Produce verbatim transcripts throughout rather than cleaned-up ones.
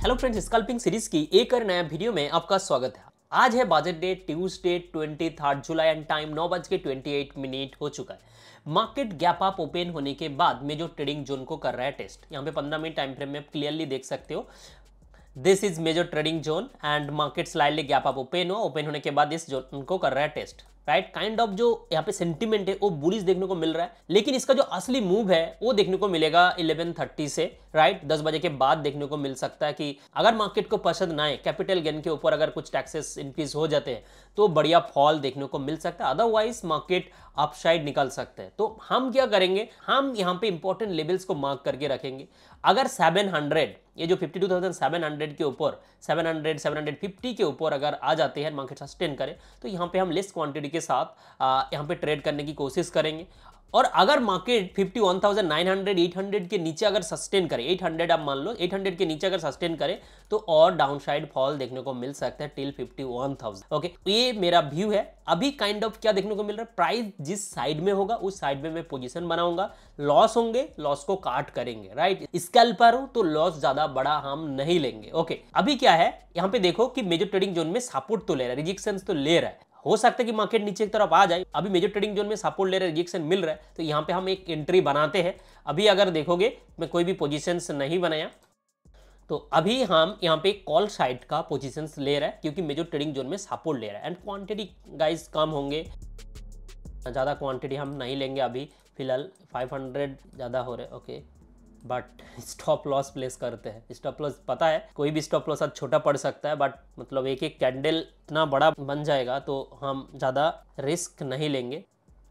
Hello friends, sculpting series की एक और नया वीडियो में आपका स्वागत है। आज है budget day, Tuesday twenty third July and time नौ बज के ट्वेंटी एट मिनट हो चुका है। मार्केट गैप अप ओपन होने के बाद में जो ट्रेडिंग जोन को कर रहा है टेस्ट, यहाँ पे पंद्रह मिनट टाइम फ्रेम में आप क्लियरली देख सकते हो। This is major trading zone and market slightly gap up open हो ओपन होने के बाद इस जोन को कर रहा है टेस्ट। राइट, काइंड ऑफ जो यहाँ पे सेंटीमेंट है वो बुलिश देखने को मिल रहा है, लेकिन इसका जो असली मूव है वो देखने को मिलेगा इलेवन थर्टी से। राइट, दस बजे के बाद देखने को मिल सकता है कि अगर मार्केट को पसंद ना आए, कैपिटल गेन के ऊपर अगर कुछ टैक्सेस इंक्रीज हो जाते हैं तो बढ़िया फॉल देखने को मिल सकता है, अदरवाइज मार्केट अपसाइड निकल सकते हैं। तो हम क्या करेंगे, हम यहाँ पे इंपॉर्टेंट लेवल्स को मार्क करके रखेंगे। अगर सेवन हंड्रेड, ये जो fifty two thousand seven hundred के ऊपर, seven hundred seven hundred fifty के ऊपर अगर आ जाते हैं, मार्केट सस्टेन करे, तो यहाँ पे हम लेस क्वांटिटी के साथ यहाँ पे ट्रेड करने की कोशिश करेंगे। और अगर market fifty one thousand nine hundred eight hundred के नीचे अगर सस्टेन करे, एट हंड्रेड आप मान लो, एट हंड्रेड के नीचे अगर सस्टेन करे तो और डाउनसाइड फॉल देखने को मिल सकता है till fifty one thousand. Okay, ये मेरा व्यू है। अभी काइंड ऑफ क्या देखने को मिल रहा है, प्राइस जिस साइड में होगा उस साइड में मैं पोजीशन बनाऊंगा। लॉस होंगे, लॉस को काट करेंगे। राइट, स्कैल्पर हो तो लॉस ज्यादा बड़ा हम नहीं लेंगे। ओके, अभी क्या है, यहाँ पे देखो कि मेजर ट्रेडिंग जोन में सपोर्ट तो ले रहा है, रिजेक्शन तो ले रहा है। हो सकता है कि मार्केट नीचे की तरफ आ जाए। अभी मेजर ट्रेडिंग जोन में सपोर्ट ले रहा है, रिजेक्शन मिल रहा है, तो यहाँ पे हम एक एंट्री बनाते हैं। अभी अगर देखोगे मैं कोई भी पोजीशंस नहीं बनाया, तो अभी हम यहाँ पे कॉल साइड का पोजीशंस ले रहा है क्योंकि मेजर ट्रेडिंग जोन में सपोर्ट ले रहा है। एंड क्वांटिटी गाइस कम होंगे, ज़्यादा क्वांटिटी हम नहीं लेंगे अभी फिलहाल। फाइव हंड्रेड ज़्यादा हो रहे, okay, but stop loss place करते हैं। स्टॉप लॉस पता है कोई भी स्टॉप लॉस आज छोटा पड़ सकता है, बट मतलब एक एक कैंडल इतना बड़ा बन जाएगा तो हम ज़्यादा रिस्क नहीं लेंगे।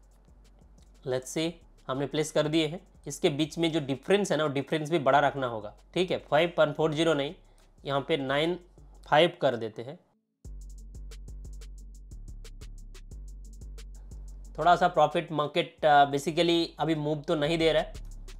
लेट्स सी, हमने प्लेस कर दिए हैं। इसके बीच में जो डिफरेंस है ना, वो डिफरेंस भी बड़ा रखना होगा। ठीक है, फाइव पॉइंट फोर जीरो नहीं, यहाँ पे नाइन फाइव कर देते हैं। थोड़ा सा प्रॉफिट, मार्केट बेसिकली अभी मूव तो नहीं दे रहा है।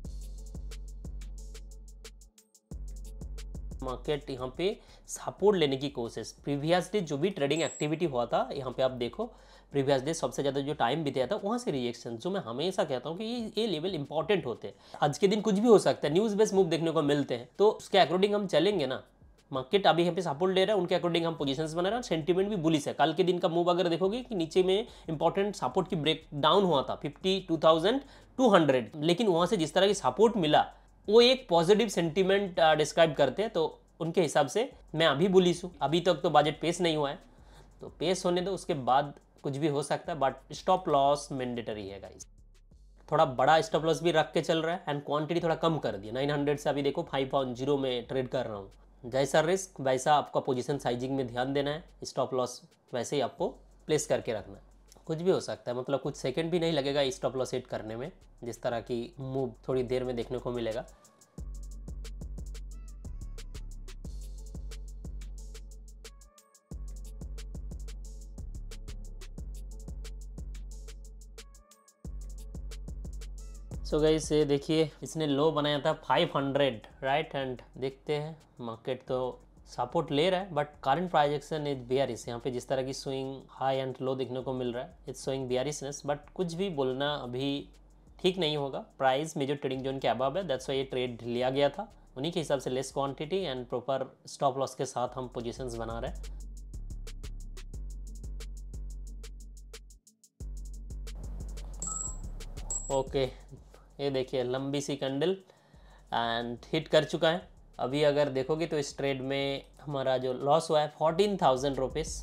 मार्केट यहाँ पे सपोर्ट लेने की कोशिश, प्रीवियस डे जो भी ट्रेडिंग एक्टिविटी हुआ था, यहाँ पे आप देखो प्रीवियस डे सबसे ज़्यादा जो टाइम बिताया था वहाँ से रिएक्शन, जो मैं हमेशा कहता हूँ कि ये ये लेवल इंपॉर्टेंट होते हैं। आज के दिन कुछ भी हो सकता है, न्यूज़ बेस्ड मूव देखने को मिलते हैं, तो उसके अकॉर्डिंग हम चलेंगे ना। मार्केट अभी यहाँ पे सपोर्ट ले रहा है, उनके अकॉर्डिंग हम पोजीशंस बना रहे हैं। सेंटीमेंट भी बुलिश है। कल के दिन का मूव अगर देखोगे कि नीचे में इंपॉर्टेंट सपोर्ट की ब्रेक डाउन हुआ था fifty two thousand two hundred, लेकिन वहाँ से जिस तरह की सपोर्ट मिला वो एक पॉजिटिव सेंटीमेंट डिस्क्राइब करते हैं। तो उनके हिसाब से मैं अभी बुलिश हूँ। अभी तक तो बजट पेश नहीं हुआ है, तो पेश होने दो, उसके बाद कुछ भी हो सकता है, बट स्टॉप लॉस मैंडेटरी है गाइस। थोड़ा बड़ा स्टॉप लॉस भी रख के चल रहा है एंड क्वांटिटी थोड़ा कम कर दिया। नाइन हंड्रेड से अभी देखो फाइव पॉइंट जीरो में ट्रेड कर रहा हूँ। जैसा रिस्क वैसा आपका पोजीशन साइजिंग में ध्यान देना है, स्टॉप लॉस वैसे ही आपको प्लेस करके रखना है। कुछ भी हो सकता है, मतलब कुछ सेकंड भी नहीं लगेगा स्टॉप लॉस सेट करने में, जिस तरह की मूव थोड़ी देर में देखने को मिलेगा। सो गाइस, ये देखिए इसने लो बनाया था फाइव हंड्रेड। राइट, एंड देखते हैं मार्केट तो सपोर्ट ले रहा है, but current price action is bearish. यहाँ पे जिस तरह की स्विंग हाई एंड लो देखने को मिल रहा है, इट्स शोइंग बेयरिशनेस, बट कुछ भी बोलना अभी ठीक नहीं होगा। प्राइस मेजर ट्रेडिंग जोन के अबव है, दैट्स व्हाई ये ट्रेड लिया गया था। उन्हीं के हिसाब से less quantity and proper stop loss के साथ हम पोजिशंस बना रहे हैं। ओके, ये देखिए लंबी सी कैंडल एंड हिट कर चुका है। अभी अगर देखोगे तो इस ट्रेड में हमारा जो लॉस हुआ है फोर्टीन थाउजेंड रुपीज़।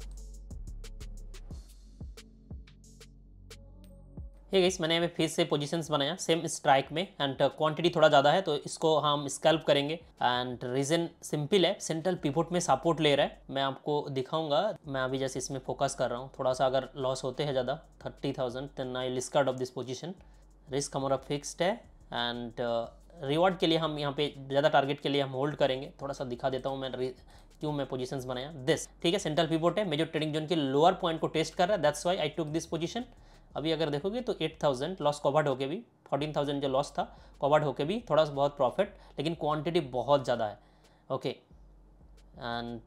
ये गाइस, मैंने यहाँ पे फिर से पोजीशंस बनाया सेम स्ट्राइक में एंड क्वांटिटी थोड़ा ज़्यादा है, तो इसको हम स्कैल्प करेंगे। एंड रीज़न सिंपल है, सेंट्रल पिवोट में सपोर्ट ले रहा है। मैं आपको दिखाऊंगा, मैं अभी जैसे इसमें फोकस कर रहा हूँ। थोड़ा सा अगर लॉस होते हैं ज़्यादा thirty thousand then I discard off this position. Risk हमारा फिक्स्ड है एंड रिवॉर्ड के लिए हम यहाँ पे ज़्यादा टारगेट के लिए हम होल्ड करेंगे। थोड़ा सा दिखा देता हूँ मैं क्यों मैं पोजीशंस बनाया। दिस ठीक है, सेंट्रल पिवोट है, मेजर ट्रेडिंग जोन के लोअर पॉइंट को टेस्ट कर रहा है, that's why I took this position. अभी अगर देखोगे तो एट थाउजेंड लॉस कवर्ड होके भी, फोर्टीन थाउजेंड जो लॉस था कवर्ड होके भी थोड़ा सा बहुत प्रॉफिट, लेकिन क्वांटिटी बहुत ज़्यादा है। Okay, and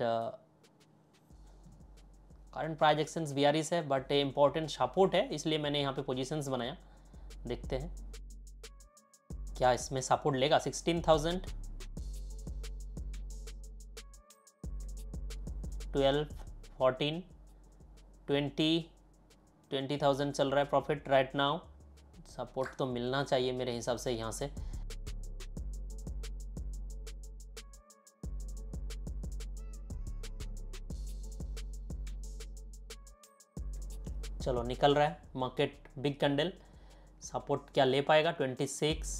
current price actions bearish है, बट इंपॉर्टेंट सपोर्ट है, इसलिए मैंने यहाँ पे पोजीशंस बनाया। देखते हैं क्या इसमें सपोर्ट लेगा। Sixteen thousand twelve, fourteen, twenty, twenty thousand चल रहा है प्रॉफिट राइट नाउ। सपोर्ट तो मिलना चाहिए मेरे हिसाब से यहाँ से। चलो निकल रहा है मार्केट, बिग कैंडल। सपोर्ट क्या ले पाएगा? Twenty six.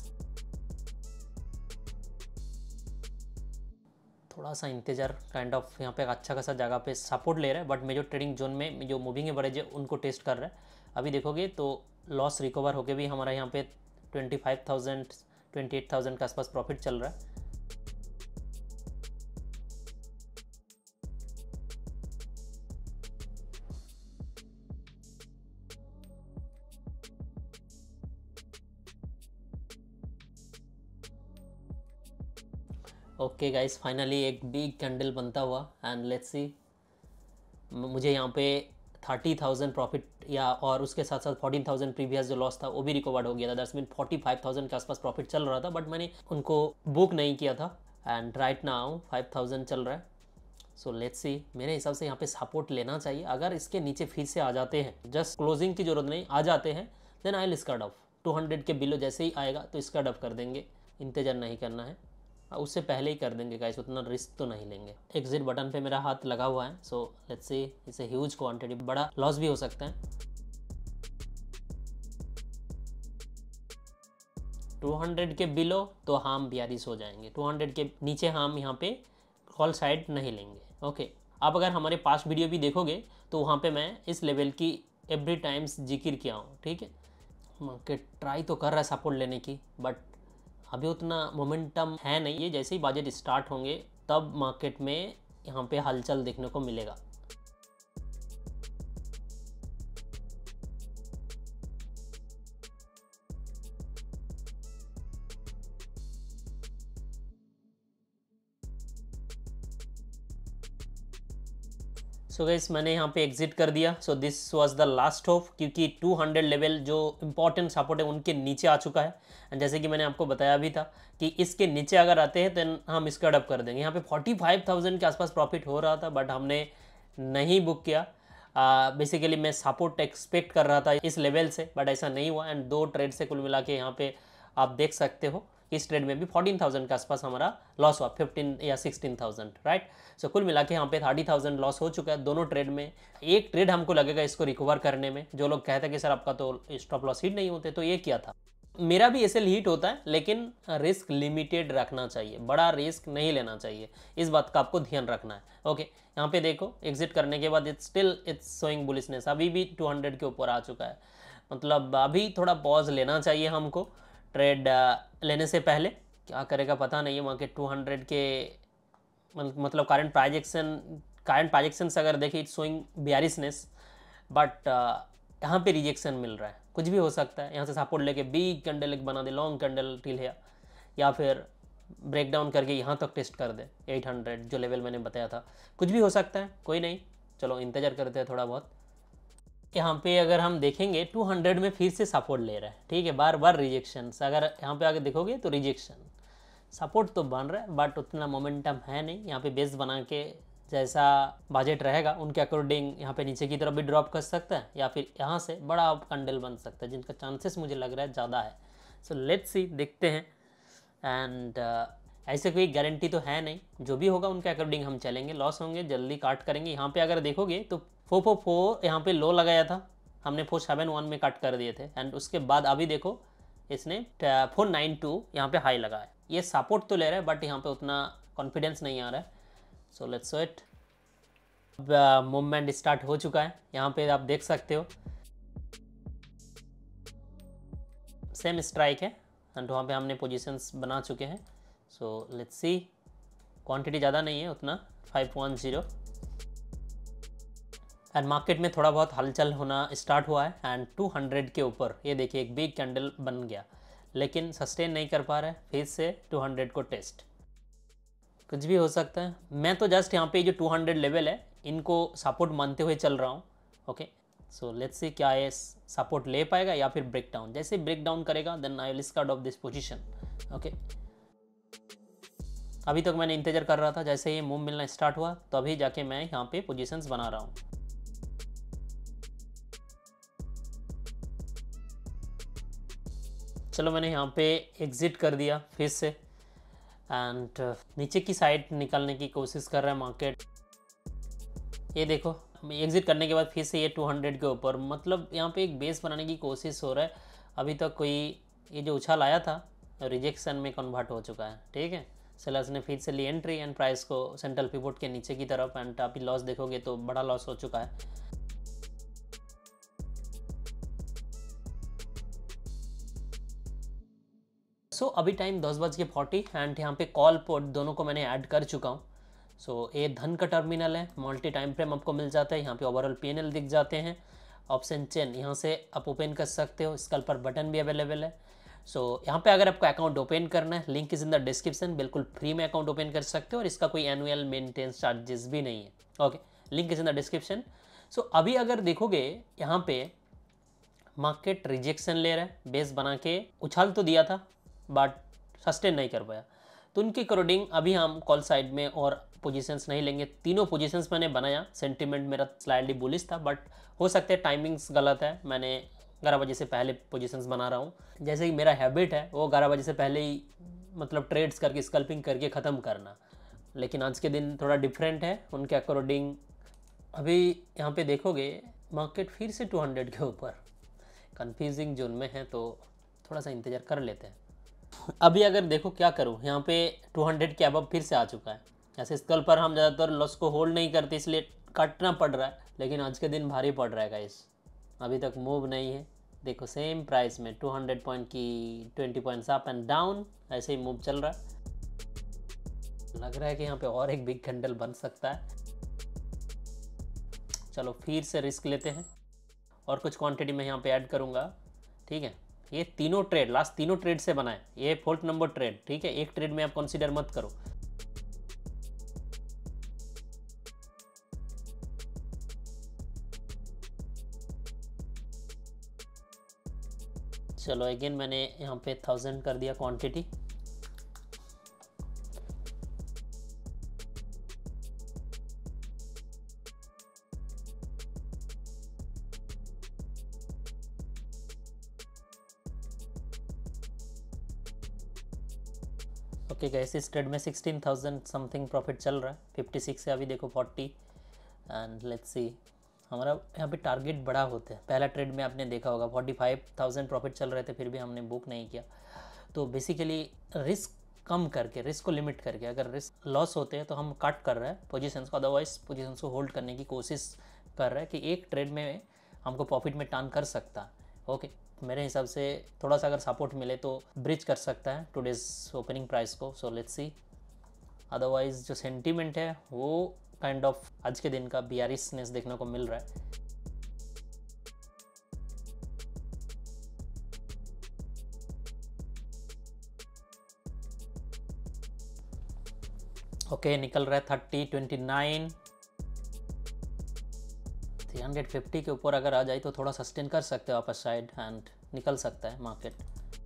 थोड़ा सा इंतजार, काइंड ऑफ यहाँ पे एक अच्छा खासा जगह पे सपोर्ट ले रहा है, बट मेजर ट्रेडिंग जोन में जो मूविंग एवरेज है उनको टेस्ट कर रहा है। अभी देखोगे तो लॉस रिकवर होके भी हमारा यहाँ पे twenty five thousand, twenty eight thousand के आसपास प्रॉफिट चल रहा है। ओके गाइस, फाइनली एक बिग कैंडल बनता हुआ एंड लेट्स सी। मुझे यहाँ पे थर्टी थाउजेंड प्रॉफिट या और उसके साथ साथ फोर्टीन थाउजेंड प्रीवियस जो लॉस था वो भी रिकवर्ड हो गया था। That's mean forty five thousand के आसपास प्रॉफिट चल रहा था, बट मैंने उनको बुक नहीं किया था and right now five thousand चल रहा है। सो लेट्स सी, मेरे हिसाब से यहाँ पे सपोर्ट लेना चाहिए। अगर इसके नीचे फिर से आ जाते हैं, जस्ट क्लोजिंग की जरूरत नहीं, आ जाते हैं then I will skirt off. Two hundred के बिलो जैसे ही आएगा तो स्कर्ट ऑफ कर देंगे, इंतजार नहीं करना है, उससे पहले ही कर देंगे गाइस, उतना रिस्क तो नहीं लेंगे। एग्जिट बटन पे मेरा हाथ लगा हुआ है, सो लेट्स सी, इसे ह्यूज क्वांटिटी, बड़ा लॉस भी हो सकता है। टू हंड्रेड के बिलो तो हम बियारिस हो जाएंगे, टू हंड्रेड के नीचे हम यहाँ पे कॉल साइड नहीं लेंगे। ओके, आप अगर हमारे पास्ट वीडियो भी देखोगे तो वहाँ पे मैं इस लेवल की एवरी टाइम्स जिक्र किया हूँ, ठीक है। मार्केट ट्राई तो कर रहा है सपोर्ट लेने की, बट अभी उतना मोमेंटम है नहीं। ये जैसे ही बजट स्टार्ट होंगे तब मार्केट में यहाँ पे हलचल देखने को मिलेगा। सो so गाइस, मैंने यहाँ पे एग्जिट कर दिया। So this was the last hope, क्योंकि टू हंड्रेड लेवल जो इंपॉर्टेंट सपोर्ट है उनके नीचे आ चुका है। एंड जैसे कि मैंने आपको बताया भी था कि इसके नीचे अगर आते हैं तो हम इसका डब कर देंगे। यहाँ पे फोर्टी फाइव थाउजेंड के आसपास प्रॉफिट हो रहा था, बट हमने नहीं बुक किया। बेसिकली uh, मैं सपोर्ट एक्सपेक्ट कर रहा था इस लेवल से, बट ऐसा नहीं हुआ। एंड दो ट्रेड से कुल मिला के यहाँ पे आप देख सकते हो, इस ट्रेड में भी फोर्टीन थाउजेंड के आसपास हमारा लॉस हुआ, फिफ्टीन या सिक्सटीन थाउजेंड, राइट। सो कुल मिला के यहाँ पे थर्टी थाउजेंड लॉस हो चुका है दोनों ट्रेड में। एक ट्रेड हमको लगेगा इसको रिकवर करने में। जो लोग कहते हैं कि सर आपका तो स्टॉप लॉस हिट नहीं होते, तो ये क्या था। मेरा भी ऐसे हिट होता है, लेकिन रिस्क लिमिटेड रखना चाहिए, बड़ा रिस्क नहीं लेना चाहिए, इस बात का आपको ध्यान रखना है। ओके, यहाँ पे देखो एग्जिट करने के बाद it's still it's showing bullishness, अभी भी टू हंड्रेड के ऊपर आ चुका है। मतलब अभी थोड़ा पॉज लेना चाहिए हमको ट्रेड लेने से पहले। क्या करेगा पता नहीं है मार्केट टू हंड्रेड के, मतलब करंट प्राइजेक्शन करंट प्राइजेक्शन से अगर देखें इट्स शोइंग बियरिशनेस, बट यहाँ पे रिजेक्शन मिल रहा है, कुछ भी हो सकता है। यहाँ से सपोर्ट लेके बिग कैंडल एक बना दे, लॉन्ग कैंडल टिल है, या फिर ब्रेक डाउन करके यहाँ तक टेस्ट कर दे एट हंड्रेड जो लेवल मैंने बताया था। कुछ भी हो सकता है, कोई नहीं, चलो इंतजार करते हैं थोड़ा बहुत। यहाँ पे अगर हम देखेंगे टू हंड्रेड में फिर से सपोर्ट ले रहा है, ठीक है, बार बार रिजेक्शन। अगर यहाँ पे आगे देखोगे तो रिजेक्शन, सपोर्ट तो बन रहा है बट उतना मोमेंटम है नहीं। यहाँ पे बेस बना के जैसा बजट रहेगा उनके अकॉर्डिंग यहाँ पे नीचे की तरफ भी ड्रॉप कर सकता है, या फिर यहाँ से बड़ा कैंडल बन सकता है, जिनका चांसेस मुझे लग रहा है ज़्यादा है। सो लेट्स सी, देखते हैं। एंड uh, ऐसे कोई गारंटी तो है नहीं, जो भी होगा उनके अकॉर्डिंग हम चलेंगे। लॉस होंगे जल्दी काट करेंगे। यहाँ पे अगर देखोगे तो फोर फोर फोर यहाँ पे लो लगाया था हमने, फोर सेवन वन में कट कर दिए थे। एंड उसके बाद अभी देखो इसने फोर नाइन टू यहाँ पे हाई लगाया। ये सपोर्ट तो ले रहा है बट यहाँ पे उतना कॉन्फिडेंस नहीं आ रहा है। So let's wait. अब मूवमेंट स्टार्ट हो चुका है, यहाँ पे आप देख सकते हो सेम स्ट्राइक है एंड वहाँ पे हमने पोजीशंस बना चुके हैं। सो लेट्स सी, क्वांटिटी ज़्यादा नहीं है उतना, five one zero. And market में थोड़ा बहुत हलचल होना स्टार्ट हुआ है एंड टू हंड्रेड के ऊपर ये देखिए एक बिग कैंडल बन गया, लेकिन सस्टेन नहीं कर पा रहा है फिर से टू हंड्रेड को टेस्ट। कुछ भी हो सकता है। मैं तो जस्ट यहाँ पे जो टू हंड्रेड लेवल है इनको सपोर्ट मानते हुए चल रहा हूँ। ओके, सो लेट्स सी क्या ये सपोर्ट ले पाएगा या फिर ब्रेक डाउन। जैसे ब्रेक डाउन करेगा then I will skirt off this position. Okay, अभी तक मैंने इंतज़ार कर रहा था, जैसे ये मूव मिलना स्टार्ट हुआ तो अभी जाके मैं यहाँ पे पोजीशंस बना रहा हूँ। चलो मैंने यहाँ पे एग्ज़िट कर दिया फिर से, एंड नीचे की साइड निकलने की कोशिश कर रहा है मार्केट। ये देखो एग्ज़िट करने के बाद फिर से ये टू हंड्रेड के ऊपर, मतलब यहाँ पे एक बेस बनाने की कोशिश हो रहा है। अभी तक कोई ये जो उछाल आया था रिजेक्शन में कन्वर्ट हो चुका है, ठीक है। सेलर्स ने फिर से ली एंट्री एंड प्राइस को सेंट्रल पिवोट के नीचे की तरफ, एंड अभी लॉस देखोगे तो बड़ा लॉस हो चुका है। सो so, अभी टाइम दस बज के फोर्टी एंड यहाँ पे कॉल पोट दोनों को मैंने ऐड कर चुका हूँ। सो so, ये धन का टर्मिनल है, मल्टी टाइम फ्रेम आपको मिल जाता है, यहाँ पे ओवरऑल पीएनएल दिख जाते हैं। ऑप्शन चेन यहाँ से आप ओपन कर सकते हो, स्कैल्पर बटन भी अवेलेबल है। सो so, यहाँ पे अगर आपको अकाउंट ओपन करना है, link is in the description, बिल्कुल फ्री में अकाउंट ओपन कर सकते हो और इसका कोई एनुअल मेंटेनेंस चार्जेस भी नहीं है। Okay, link is in the description. So अभी अगर देखोगे यहाँ पे मार्केट रिजेक्शन ले रहा है, बेस बना के उछाल तो दिया था बट सस्टेन नहीं कर पाया, तो उनके अकॉर्डिंग अभी हम कॉल साइड में और पोजीशंस नहीं लेंगे। तीनों पोजीशंस मैंने बनाया, सेंटीमेंट मेरा स्लाइडली बुलिश था, बट हो सकता है टाइमिंग्स गलत है, मैंने ग्यारह बजे से पहले पोजीशंस बना रहा हूँ। जैसे कि मेरा हैबिट है वो ग्यारह बजे से पहले ही मतलब ट्रेड्स करके स्कल्पिंग करके ख़त्म करना, लेकिन आज के दिन थोड़ा डिफरेंट है उनके अकॉर्डिंग। अभी यहाँ पे देखोगे मार्केट फिर से टू हंड्रेड के ऊपर कन्फ्यूजिंग जोन में है, तो थोड़ा सा इंतज़ार कर लेते हैं। अभी अगर देखो क्या करूँ, यहाँ पे टू हंड्रेड के अबव फिर से आ चुका है। ऐसे स्कल पर हम ज़्यादातर लॉस को होल्ड नहीं करते इसलिए काटना पड़ रहा है, लेकिन आज के दिन भारी पड़ रहा है गाइस। अभी तक मूव नहीं है, देखो सेम प्राइस में टू हंड्रेड पॉइंट की twenty points up and down ऐसे ही मूव चल रहा है। लग रहा है कि यहाँ पे और एक बिग कैंडल बन सकता है। चलो फिर से रिस्क लेते हैं और कुछ क्वांटिटी में यहाँ पे ऐड करूँगा, ठीक है। ये तीनों ट्रेड लास्ट तीनों ट्रेड से बना है, ये फोर्थ नंबर ट्रेड, ठीक है। एक ट्रेड में आप कंसीडर मत करो। चलो अगेन मैंने यहाँ पे थाउजेंड कर दिया क्वांटिटी। ओके गैस, इस ट्रेड में सिक्सटीन थाउजेंड समथिंग प्रॉफिट चल रहा है, फिफ्टी सिक्स से अभी देखो फोर्टी, एंड लेट्स सी हमारा यहाँ पे टारगेट बड़ा होता है। पहला ट्रेड में आपने देखा होगा फोर्टी फाइव थाउजेंड प्रॉफिट चल रहे थे, फिर भी हमने बुक नहीं किया। तो बेसिकली रिस्क कम करके, रिस्क को लिमिट करके, अगर रिस्क लॉस होते हैं तो हम कट कर रहे हैं पोजीशंस को, अदरवाइज पोजीशंस को होल्ड करने की कोशिश कर रहे हैं कि एक ट्रेड में हमको प्रॉफिट में टर्न कर सकता है। ओके, मेरे हिसाब से थोड़ा सा अगर सपोर्ट मिले तो ब्रिज कर सकता है टुडेज ओपनिंग प्राइस को। सो लेट्स सी, अदरवाइज जो सेंटीमेंट है वो काइंड ऑफ आज के दिन का बियरिशनेस देखने को मिल रहा है। ओके okay, निकल रहा है thirty, twenty nine, three hundred fifty के ऊपर अगर आ जाए तो थोड़ा सस्टेन कर सकते हो वापस साइड, एंड निकल सकता है मार्केट।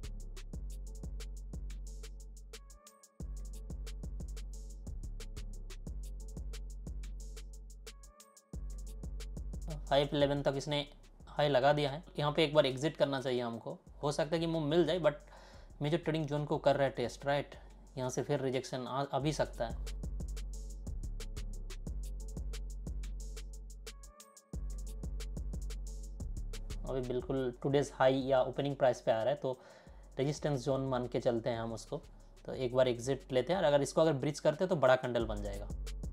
फाइव इलेवन तक इसने हाई लगा दिया है, यहाँ पे एक बार एग्जिट करना चाहिए हमको। हो सकता है कि मूव मिल जाए, बट मेजर ट्रेडिंग जोन को कर रहा है टेस्ट, राइट। यहाँ से फिर रिजेक्शन आ, आ भी सकता है। अभी बिल्कुल टुडेज हाई या ओपनिंग प्राइस पे आ रहा है, तो रेजिस्टेंस जोन मान के चलते हैं हम उसको। तो एक बार एग्जिट लेते हैं और अगर इसको अगर ब्रिज करते हैं तो बड़ा कैंडल बन जाएगा।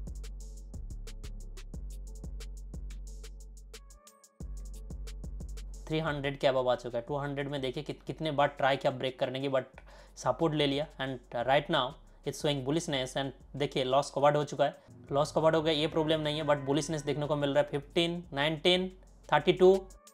थ्री हंड्रेड के अबव आ चुका है। टू हंड्रेड में देखिए कि, कितने बार ट्राई किया ब्रेक करने की, बट सपोर्ट ले लिया, and right now it's showing bullishness. And देखिए लॉस कवर्ड हो चुका है, लॉस कवर्ड हो गया, ये प्रॉब्लम नहीं है, बट बुलिशनेस देखने को मिल रहा है। फिफ्टीन, नाइनटीन, थर्टी टू,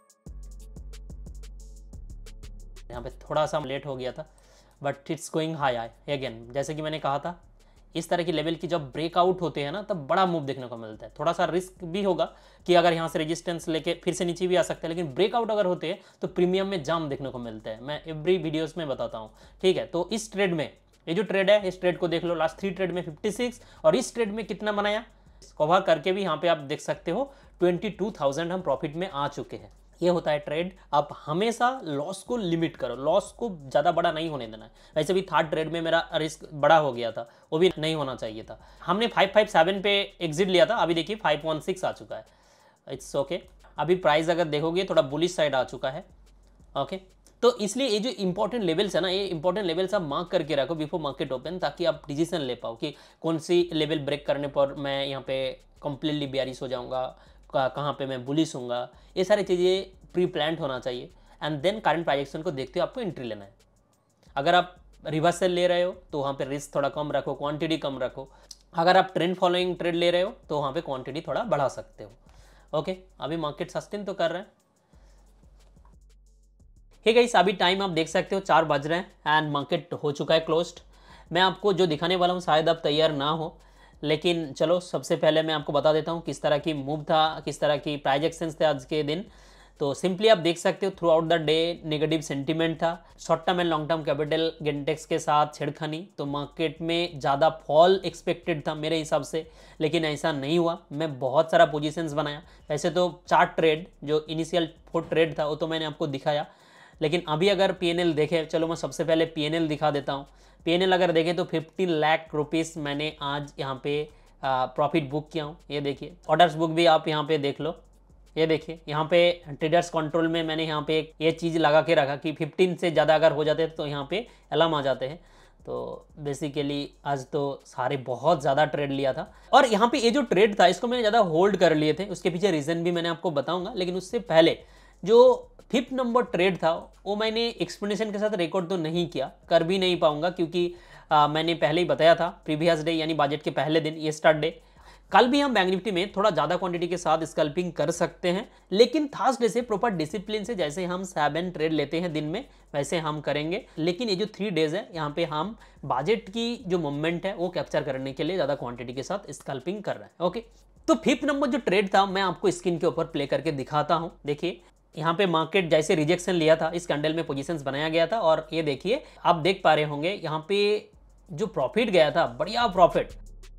यहाँ पे थोड़ा सा लेट हो गया था, but it's going high high again. जैसे कि मैंने कहा था, इस तरह की लेवल की जब ब्रेकआउट होते हैं ना, तब बड़ा मूव देखने को मिलता है। थोड़ा सा रिस्क भी होगा कि अगर यहाँ से रेजिस्टेंस लेके फिर से नीचे भी आ सकता है, लेकिन ब्रेकआउट अगर होते हैं तो प्रीमियम में जाम देखने को मिलता है। मैं एवरी वीडियोस में बताता हूँ, ठीक है। तो इस ट्रेड में ये जो ट्रेड है इस ट्रेड को देख लो, लास्ट थ्री ट्रेड में फिफ्टी सिक्स और इस ट्रेड में कितना बनाया, कवर करके भी यहाँ पे आप देख सकते हो ट्वेंटी टू थाउजेंड हम प्रॉफिट में आ चुके हैं। ये होता है ट्रेड। आप हमेशा लॉस को लिमिट करो, लॉस को ज़्यादा बड़ा नहीं होने देना है। वैसे भी थर्ड ट्रेड में मेरा रिस्क बड़ा हो गया था, वो भी नहीं होना चाहिए था। हमने फाइव फाइव सेवन पे एग्जिट लिया था, अभी देखिए फाइव वन सिक्स आ चुका है। It's okay okay. अभी प्राइस अगर देखोगे थोड़ा बुलिश साइड आ चुका है। Okay okay. तो इसलिए ये जो इंपॉर्टेंट लेवल्स है ना, ये इंपॉर्टेंट लेवल्स आप मार्क करके रखो बिफोर मार्केट ओपन, ताकि आप डिसीजन ले पाओ कि कौन सी लेवल ब्रेक करने पर मैं यहाँ पे कंप्लीटली बेयरिश हो जाऊँगा, कहाँ पे मैं बुलिश होऊंगा। ये सारी चीज़ें प्री प्लान्ड होना चाहिए एंड देन करंट प्राइजेक्शन को देखते हुए आपको एंट्री लेना है। अगर आप रिवर्सल ले रहे हो तो वहाँ पे रिस्क थोड़ा कम रखो, क्वांटिटी कम रखो। अगर आप ट्रेंड फॉलोइंग ट्रेड ले रहे हो तो वहाँ पे क्वांटिटी थोड़ा बढ़ा सकते हो। ओके, अभी मार्केट सस्टेन तो कर रहे हैं। हे गाइस, अभी टाइम आप देख सकते हो चार बज रहे हैं एंड मार्केट हो चुका है क्लोज्ड। मैं आपको जो दिखाने वाला हूँ शायद आप तैयार ना हो, लेकिन चलो सबसे पहले मैं आपको बता देता हूँ किस तरह की मूव था, किस तरह की प्राइस एक्शंस थे आज के दिन। तो सिंपली आप देख सकते हो throughout the day negative sentiment था, short term and long term capital gains tax के साथ छेड़खानी। तो मार्केट में ज़्यादा फॉल एक्सपेक्टेड था मेरे हिसाब से, लेकिन ऐसा नहीं हुआ। मैं बहुत सारा पोजीशंस बनाया। वैसे तो चार ट्रेड जो इनिशियल फोर ट्रेड था वो तो मैंने आपको दिखाया, लेकिन अभी अगर पीएनएल देखें, चलो मैं सबसे पहले पीएनएल दिखा देता हूँ। पीएनएल अगर देखें तो फिफ्टीन लाख रुपीस मैंने आज यहाँ पे प्रॉफिट बुक किया हूँ। ये देखिए ऑर्डर्स बुक भी आप यहाँ पे देख लो। ये देखिए यहाँ पे ट्रेडर्स कंट्रोल में मैंने यहाँ पे ये चीज़ लगा के रखा कि फिफ्टीन से ज़्यादा अगर हो जाते हैं तो यहाँ पे अलार्म आ जाते हैं। तो बेसिकली आज तो सारे बहुत ज़्यादा ट्रेड लिया था और यहाँ पे ये जो ट्रेड था इसको मैंने ज़्यादा होल्ड कर लिए थे। उसके पीछे रीज़न भी मैंने आपको बताऊँगा, लेकिन उससे पहले जो फिफ्थ नंबर ट्रेड था वो मैंने एक्सप्लेनेशन के साथ रिकॉर्ड तो नहीं किया, कर भी नहीं पाऊंगा, क्योंकि आ, मैंने पहले ही बताया था प्रीवियस डे यानी बजट के पहले दिन, ये स्टार्ट डे। कल भी हम बैंक निफ्टी में थोड़ा ज़्यादा क्वांटिटी के साथ स्कल्पिंग कर सकते हैं, लेकिन थर्सडे से प्रॉपर डिसिप्लिन से जैसे हम सेवन ट्रेड लेते हैं दिन में वैसे हम करेंगे। लेकिन ये जो थ्री डेज है यहाँ पे हम बजट की जो मूवमेंट है वो कैप्चर करने के लिए ज़्यादा क्वांटिटी के साथ स्कल्पिंग कर रहे हैं। ओके, तो फिफ्थ नंबर जो ट्रेड था मैं आपको स्क्रीन के ऊपर प्ले करके दिखाता हूँ। देखिए यहाँ पे मार्केट जैसे रिजेक्शन लिया था इस कैंडल में पोजीशंस बनाया गया था और ये देखिए आप देख पा रहे होंगे यहाँ पे जो प्रॉफिट गया था, बढ़िया प्रॉफिट।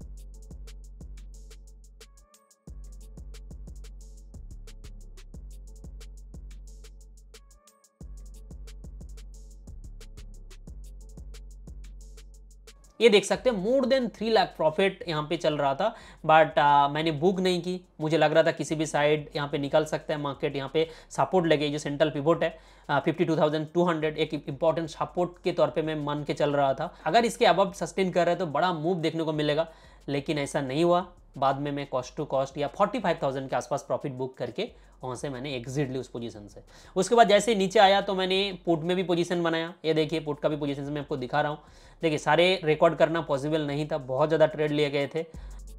ये देख सकते हैं more than three lakh profit यहाँ पे चल रहा था, बट uh, मैंने बुक नहीं की। मुझे लग रहा था किसी भी साइड यहाँ पे निकल सकता है मार्केट, यहाँ पे सपोर्ट लगे। जो सेंट्रल पिवोट है fifty two thousand two hundred एक इंपॉर्टेंट सपोर्ट के तौर पे मैं मान के चल रहा था। अगर इसके अबव सस्टेन कर रहे हैं तो बड़ा मूव देखने को मिलेगा, लेकिन ऐसा नहीं हुआ। बाद में मैं कॉस्ट टू कॉस्ट या फोर्टी फाइव थाउजेंड के आसपास प्रॉफिट बुक करके वहाँ से मैंने एग्जिट ली उस पोजीशन से। उसके बाद जैसे नीचे आया तो मैंने पुट में भी पोजीशन बनाया। ये देखिए पुट का भी पोजीशन मैं आपको दिखा रहा हूँ। देखिए सारे रिकॉर्ड करना पॉसिबल नहीं था, बहुत ज़्यादा ट्रेड लिए गए थे।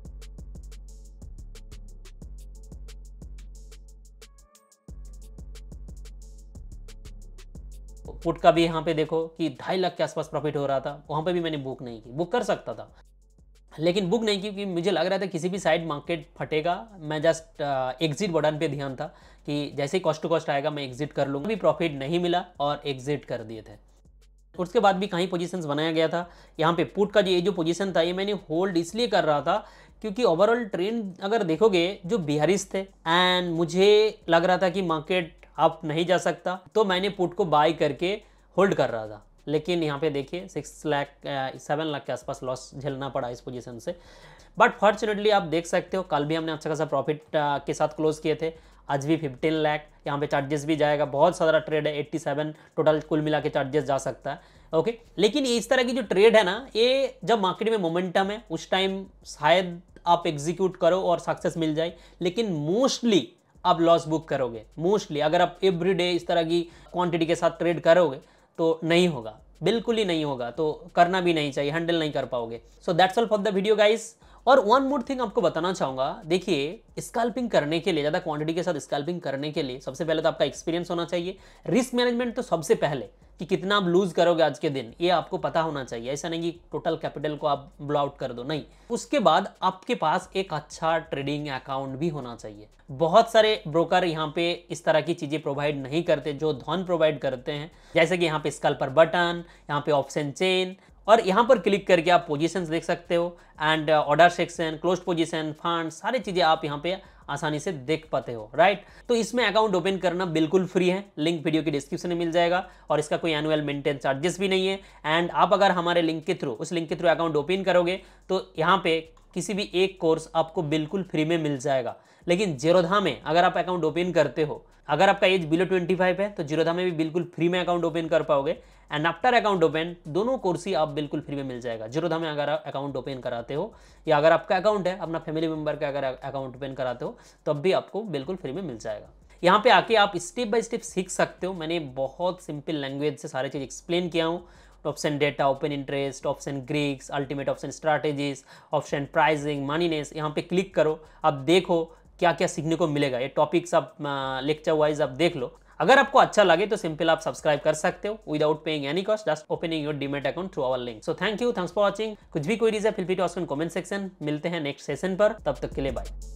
पुट का भी यहाँ पे देखो कि ढाई लाख के आसपास प्रॉफिट हो रहा था, वहाँ पे भी मैंने बुक नहीं की। बुक कर सकता था लेकिन बुक नहीं की क्योंकि मुझे लग रहा था किसी भी साइड मार्केट फटेगा। मैं जस्ट एग्जिट बटन पे ध्यान था कि जैसे ही कॉस्ट टू कॉस्ट आएगा मैं एग्जिट कर लूँगा। भी प्रॉफिट नहीं मिला और एग्जिट कर दिए थे। उसके बाद भी कहीं पोजीशंस बनाया गया था। यहाँ पे पुट का जो ये जो पोजीशन था ये मैंने होल्ड इसलिए कर रहा था क्योंकि ओवरऑल ट्रेंड अगर देखोगे जो बिहारिश थे एंड मुझे लग रहा था कि मार्केट अप नहीं जा सकता, तो मैंने पुट को बाय करके होल्ड कर रहा था। लेकिन यहाँ पे देखिए सिक्स लाख सेवन लाख के आसपास लॉस झेलना पड़ा इस पोजीशन से। बट फॉर्चुनेटली आप देख सकते हो कल भी हमने अच्छा खासा प्रॉफिट के साथ क्लोज किए थे। आज भी फिफ्टीन लाख, यहाँ पे चार्जेस भी जाएगा। बहुत सारा ट्रेड है, एट्टी सेवन टोटल कुल मिला के चार्जेस जा सकता है। ओके, लेकिन इस तरह की जो ट्रेड है ना, ये जब मार्केट में मोमेंटम है उस टाइम शायद आप एग्जीक्यूट करो और सक्सेस मिल जाए, लेकिन मोस्टली आप लॉस बुक करोगे। मोस्टली अगर आप एवरी डे इस तरह की क्वांटिटी के साथ ट्रेड करोगे तो नहीं होगा, बिल्कुल ही नहीं होगा। तो करना भी नहीं चाहिए, हैंडल नहीं कर पाओगे। So that's all for the video guys. और वन मोर थिंग आपको बताना चाहूंगा, देखिए स्कैल्पिंग करने के लिए, ज़्यादा क्वांटिटी के साथ स्कैल्पिंग करने के लिए सबसे पहले तो आपका एक्सपीरियंस होना चाहिए। रिस्क मैनेजमेंट तो सबसे पहले कि कितना आप लूज करोगे आज के दिन, ये आपको पता होना चाहिए। ऐसा नहीं कि टोटल कैपिटल को आप ब्लो आउट कर दो, नहीं। उसके बाद आपके पास एक अच्छा ट्रेडिंग अकाउंट भी होना चाहिए। बहुत सारे ब्रोकर यहाँ पे इस तरह की चीज़ें प्रोवाइड नहीं करते जो धन प्रोवाइड करते हैं, जैसे कि यहाँ पे स्कैल्पर बटन, यहाँ पे ऑप्शन चेन और यहाँ पर क्लिक करके आप पोजीशंस देख सकते हो and order section, close position, fund, सारी चीज़ें आप यहाँ पे आसानी से देख पाते हो, राइट। तो इसमें अकाउंट ओपन करना बिल्कुल फ्री है, लिंक वीडियो की डिस्क्रिप्शन में मिल जाएगा और इसका कोई एनुअल मेंटेन चार्जेस भी नहीं है। एंड आप अगर हमारे लिंक के थ्रू उस लिंक के थ्रू अकाउंट ओपन करोगे तो यहाँ पे किसी भी एक कोर्स आपको बिल्कुल फ्री में मिल जाएगा। लेकिन जीरोधा में अगर आप अकाउंट ओपन करते हो, अगर आपका एज बिलो ट्वेंटी फाइव है तो जीरोधा में भी बिल्कुल फ्री में अकाउंट ओपन कर पाओगे। एंड आफ्टर अकाउंट ओपन दोनों कोर्स ही आप बिल्कुल फ्री में मिल जाएगा। जीरोधा में अगर आप अकाउंट ओपन कराते हो या अगर आपका अकाउंट है अपना फैमिली मेंबर का अगर अकाउंट ओपन कराते हो तब भी आपको बिल्कुल फ्री में मिल जाएगा। यहाँ पे आके आप स्टेप बाय स्टेप सीख सकते हो। मैंने बहुत सिंपल लैंग्वेज से सारी चीज़ एक्सप्लेन किया हूँ। Option data, open interest, option greeks, ultimate option strategies, option pricing, moneyness, यहाँ पे क्लिक करो। अब देखो क्या क्या सीखने को मिलेगा। ये टॉपिक्स आप लेक्चर वाइज आप देख लो। अगर आपको अच्छा लगे तो सिंपल आप सब्सक्राइब कर सकते हो without paying any cost, just opening your demat account through our link. So thank you, thanks for watching. कुछ भी क्वेरीज है feel free to ask in comment section. मिलते हैं नेक्स्ट सेशन पर, तब तक के लिए बाय।